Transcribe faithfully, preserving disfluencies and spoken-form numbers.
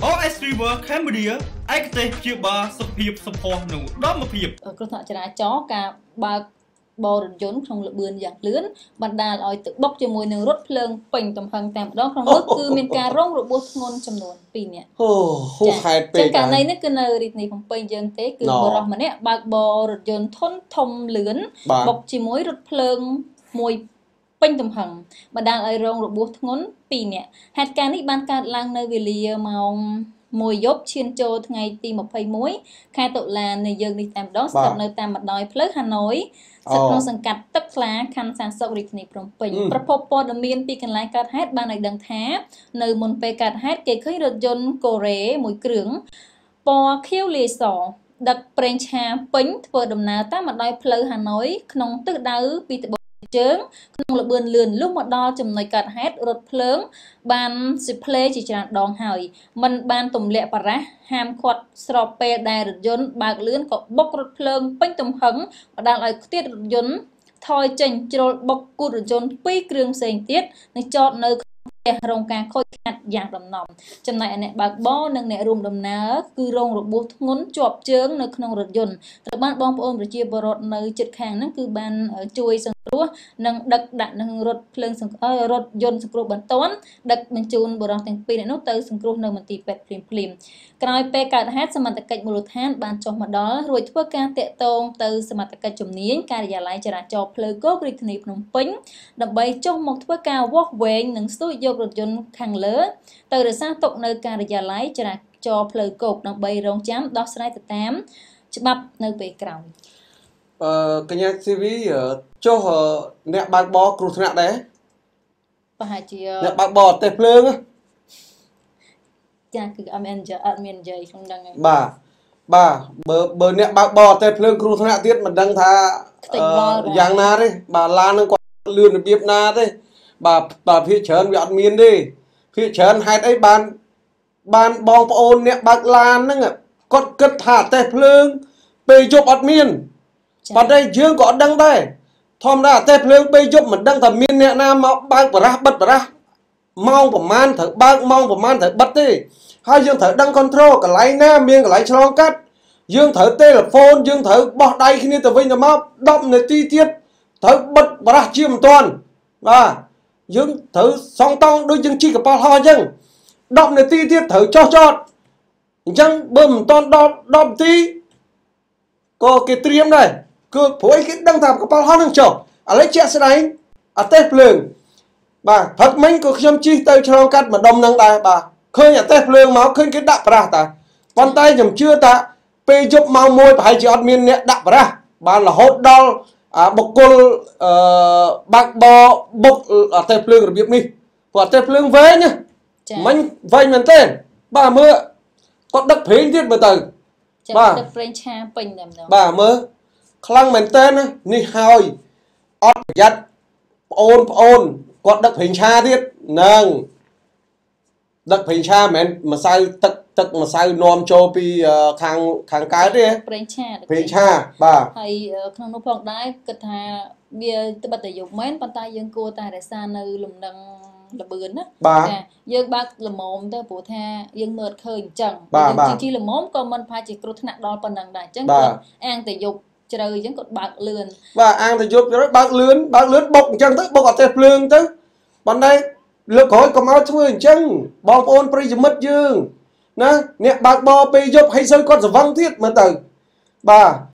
អូ เอส River Cambodia ឯកទេសព្យាបាលសុខភាពសម្ផស្សនិងឧត្តមភាពគ្រោះថ្នាក់ចរាចរណ៍ការបើកបររថយន្តក្នុងលបឿនយ៉ាងលឿនបណ្ដាលឲ្យទឹកបុកជាមួយនឹងរថភ្លើងពេញទំហឹងតែម្ដងក្នុងនោះគឺមានការរងរបួសធ្ងន់ចំនួនពីរនាក់អូហូហេតុពេកចឹងករណីនេះគឺនៅរាជធានីភ្នំពេញយើងទេគឺបរិសម្នាក់បើកបររថយន្តធុនធំលឿនបុកជាមួយរថភ្លើងមួយពេញទំហឹងបណ្ដាលឲ្យរងរបួសធ្ងន់ពីរនាក់ហេតុការណ៍នេះបានកើតឡើងនៅវេលាម៉ោងមួយយប់ឈានចូលថ្ងៃទីម្ភៃមួយខែតុលានៃយើងនេះតែម្ដងស្ថិតនៅតាមបណ្ដោយផ្លូវហាណូយស្ថិតក្នុងសង្កាត់ទឹកថ្លាខណ្ឌសានសុខរាជធានីភ្នំពេញប្រភពព័ត៌មានពីកន្លែងកើតហេតុបានឲ្យដឹងថានៅមុនពេលកើតហេតុគេឃើញរថយន្តកូរ៉េមួយគ្រឿងពណ៌ខៀវលាយសដឹកប្រេងឆាពេញធ្វើដំណើរតាមបណ្ដោយផ្លូវហាណូយក្នុងទិសដៅពីត្បូងជើងក្នុងលបឿនលឿនលុះមកដល់ចំណុចកើតហេតុរថភ្លើងបានសិផ្លេជាច្រើនដងហើយมันបានទម្លាក់បារះហាមឃាត់ស្របពេលដែលរថយន្តបើកលឿនក៏បុករថភ្លើងពេញទំហឹងបណ្ដាលឲ្យខ្ទាតរថយន្តថយចេញជ្រុលបុកគូតរថយន្តពីរគ្រឿងផ្សេងទៀតនឹងចតនៅផ្ទះរងការខូចខាតយ៉ាងដំណំចំណែកអ្នកបើកបរនិងអ្នករួមដំណើរគឺរងរបួសធ្ងន់ជាប់ជើងនៅក្នុងរថយន្តត្រូវបានបងប្អូនប្រជាពលរដ្ឋនៅជិតខាងហ្នឹងគឺបានជួយសង្គ្រោះនិងដឹកដាក់នឹងរថភ្លើងរថយន្តសង្គ្រោះបន្ទាន់ដឹកបញ្ជូនបុរសទាំងពីរនាក់នោះទៅសង្គ្រោះនៅមន្ទីរពេទ្យភ្លាមភ្លាមក្រោយពេលកើតហេតុសមត្ថកិច្ចមូលដ្ឋានបានចុះមកដល់រួចធ្វើការតាក់ទងទៅសមត្ថកិច្ចជំនាញការិយាល័យចរាចរណ៍ផ្លូវគោករាជធានីភ្នំពេញដើម្បីចុះមកធ្វើការវាស់វែងនិងស្ទូចយករថយន្តខាងលើទៅរក្សាទុកនៅការិយាល័យចរាចរណ៍ផ្លូវគោកដើម្បីរងចាំដោះស្រាយទៅតាមច្បាប់នៅពេលក្រោយអឺកញ្ញាស៊ីវីចុះអ្នកបើកបរគ្រោះថ្នាក់ដែរប្រហែលជាអ្នកបើកបរទេភ្លើងចាគឺអត់មានអត់មាននិយាយក្នុងហ្នឹងបាទបាទបើបើអ្នកបើកបរទេភ្លើងគ្រោះថ្នាក់ទៀតមិនដឹងថាយ៉ាងណាទេបាទឡាននឹងគាត់លឿនរបៀបណាទេបាទបាទភាគច្រើនវាអត់មានទេភាគច្រើនហេតុអីបានបានបងប្អូនអ្នកបើកឡានហ្នឹងគាត់គិតថាទេភ្លើងពេលយប់អត់មានប៉ុន្តែយើងក៏អត់ដឹងដែរធម្មតាទេភ្លើងពេលយប់មិនដឹងថាមានអ្នកណាមកបើកបរះបិទបរះម៉ោងប្រហែលត្រូវបើកម៉ោងប្រហែលត្រូវបិទទេហើយយើងត្រូវដឹង control កន្លែងណាមានកន្លែងឆ្លងកាត់យើងត្រូវទេលេហ្វូនយើងត្រូវបោះដៃគ្នាទៅវិញទៅមកដប់នាទីទៀតត្រូវបិទបរះជាមិនទាន់បាទយើងត្រូវសងតង់ដូចយើងជិះកប៉ាល់ហោះអញ្ចឹងដប់នាទីទៀតត្រូវចុះចតអញ្ចឹងបើមិនទាន់ដល់ដប់នាទីក៏គេត្រៀមដែរគឺព្រោះគេដឹងថាកប៉ាល់ហោះនឹងចុះឥឡូវជាក់ស្ដែងអទេសភ្លើងបាទព្រឹកមិញក៏ខ្ញុំជិះទៅឆ្លងកាត់ម្ដុំនឹងដែរបាទឃើញអទេសភ្លើងមកឃើញគេដាក់ប្រាស់តាប៉ុន្តែខ្ញុំជឿថាពេលយប់ម៉ោងមួយប្រហែលជាអត់មានអ្នកដាក់ប្រាស់បានរហូតដល់បុគ្គលអឺបាក់បបុកអទេសភ្លើងរបៀបនេះព្រោះអទេសភ្លើងវែងណាមិញវែងមែនទេបាទមើលគាត់ដឹកប្រេងទៀតមើលទៅបាទដឹកប្រេងឆាពេញតែម្ដងបាទមើលខ្លាំងមែនទេណានេះហើយអត់ប្រយ័ត្នប្អូនប្អូនគាត់ដឹកប្រេងឆាទៀតនឹងដឹកប្រេងឆាមិនមែនម្សៅទឹកទឹកម្សៅនាំចូលពីខាងខាងកើតទេប្រេងឆាប្រេងឆាបាទហើយក្នុងនោះផងដែរគិតថាវាត្បិតតែយប់មែនប៉ុន្តែយើងគួរតែរក្សានៅលំនឹងលបឿនណាចាយើងបើកល្មមទៅព្រោះថាយើងមើលឃើញអញ្ចឹងយើងជិះល្មមក៏មិនប្រហែលជាគ្រោះថ្នាក់ដល់ប៉ុណ្ណឹងដែរអញ្ចឹងគាត់អាងតែយប់ជ្រៅអញ្ចឹងគាត់បើកលឿនបាទអាងតែយប់ជ្រៅបើកលឿនបើកលឿនបុកអញ្ចឹងទៅបុកអត់ទេភ្លើងទៅប៉ុន្តែលើកក្រោយកុំឲ្យធ្វើអញ្ចឹងបងប្អូនប្រិយមិត្តយើងណាអ្នកបើកបរពេលយប់ហើយសូវគាត់ស្វឹងទៀតមើលទៅបាទ